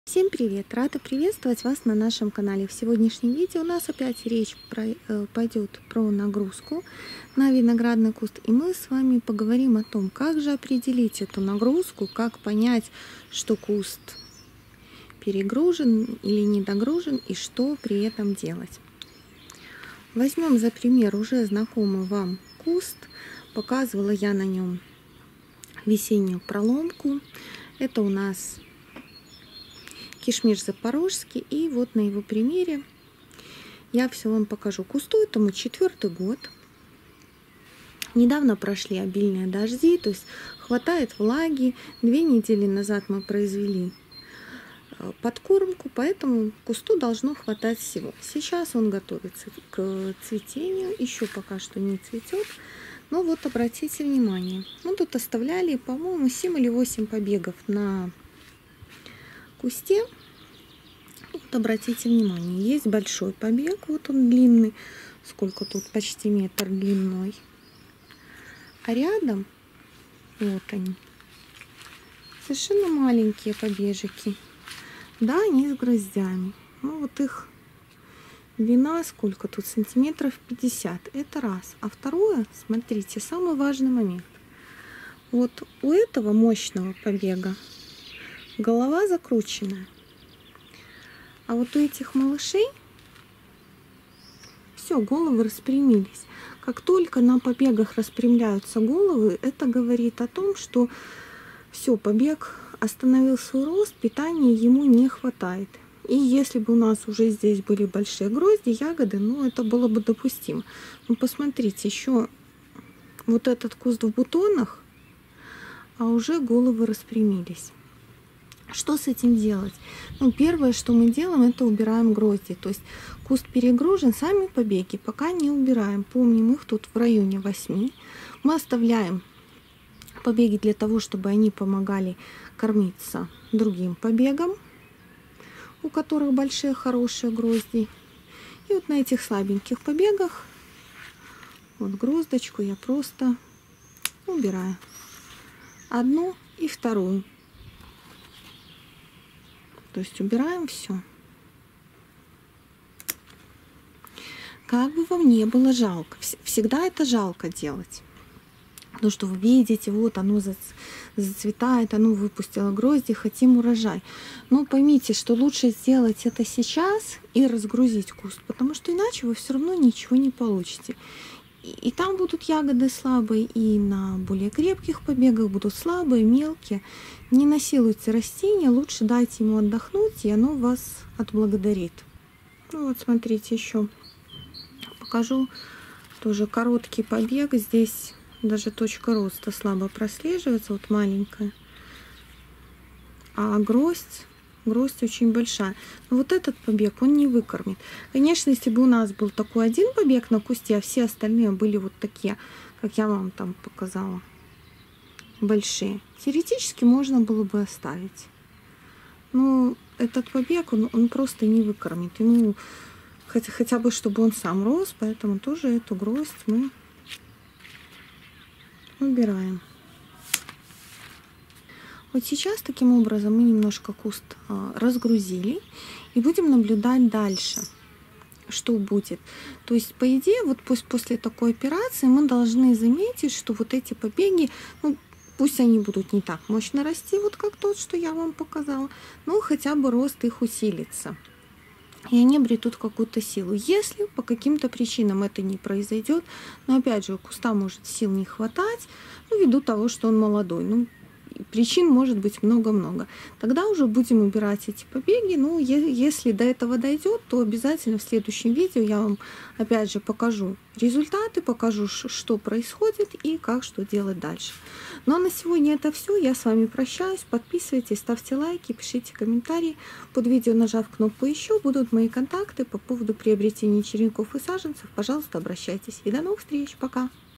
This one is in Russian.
Всем привет! Рада приветствовать вас на нашем канале. В сегодняшнем видео у нас опять речь пойдет про нагрузку на виноградный куст. И мы с вами поговорим о том, как же определить эту нагрузку, как понять, что куст перегружен или недогружен и что при этом делать. Возьмем за пример уже знакомый вам куст. Показывала я на нем весеннюю проломку. Это у нас кишмиш запорожский, и вот на его примере я все вам покажу. Кусту этому 4-й год. Недавно прошли обильные дожди, то есть хватает влаги. 2 недели назад мы произвели подкормку, поэтому кусту должно хватать всего. Сейчас он готовится к цветению, еще пока что не цветет. Но вот обратите внимание, мы тут оставляли, по-моему, 7 или 8 побегов на кусте. Вот обратите внимание, есть большой побег, вот он длинный, сколько тут, почти метр длиной. А рядом, вот они, совершенно маленькие побежики. Да, они с гроздями. Ну вот их длина сколько тут, сантиметров 50. Это раз. А второе, смотрите, самый важный момент. Вот у этого мощного побега голова закрученная. А вот у этих малышей все, головы распрямились. Как только на побегах распрямляются головы, это говорит о том, что все, побег остановил свой рост, питания ему не хватает. И если бы у нас уже здесь были большие грозди, ягоды, ну это было бы допустимо. Но посмотрите, еще вот этот куст в бутонах, а уже головы распрямились. Что с этим делать? Ну, первое, что мы делаем, это убираем грозди. То есть куст перегружен, сами побеги пока не убираем. Помним, их тут в районе 8. Мы оставляем побеги для того, чтобы они помогали кормиться другим побегам, у которых большие хорошие грозди. И вот на этих слабеньких побегах вот гроздочку я просто убираю. Одну и вторую. То есть убираем все. Как бы вам не было жалко, всегда это жалко делать. Потому что вы видите, вот оно зацветает, оно выпустило грозди, хотим урожай. Но поймите, что лучше сделать это сейчас и разгрузить куст, потому что иначе вы все равно ничего не получите. И там будут ягоды слабые, и на более крепких побегах будут слабые, мелкие. Не насилуйте растения, лучше дайте ему отдохнуть, и оно вас отблагодарит. Ну вот смотрите, еще покажу тоже короткий побег. Здесь даже точка роста слабо прослеживается, вот маленькая. А гроздь очень большая. Но вот этот побег он не выкормит. Конечно, если бы у нас был такой один побег на кусте, а все остальные были вот такие, как я вам там показала, большие, теоретически можно было бы оставить. Но этот побег он просто не выкормит. Ему хотя бы, чтобы он сам рос, поэтому тоже эту гроздь мы убираем. Вот сейчас таким образом мы немножко куст разгрузили и будем наблюдать дальше, что будет. То есть, по идее, вот после такой операции мы должны заметить, что вот эти побеги, ну, пусть они будут не так мощно расти, вот как тот, что я вам показала, но хотя бы рост их усилится. И они обретут какую-то силу. Если по каким-то причинам это не произойдет, но опять же у куста может сил не хватать, ну, ввиду того, что он молодой. Ну, причин может быть много-много. Тогда уже будем убирать эти побеги. Ну, если до этого дойдет, то обязательно в следующем видео я вам опять же покажу результаты, покажу, что происходит и как что делать дальше. Ну а на сегодня это все. Я с вами прощаюсь. Подписывайтесь, ставьте лайки, пишите комментарии. Под видео, нажав кнопку «Еще», будут мои контакты по поводу приобретения черенков и саженцев. Пожалуйста, обращайтесь. И до новых встреч. Пока!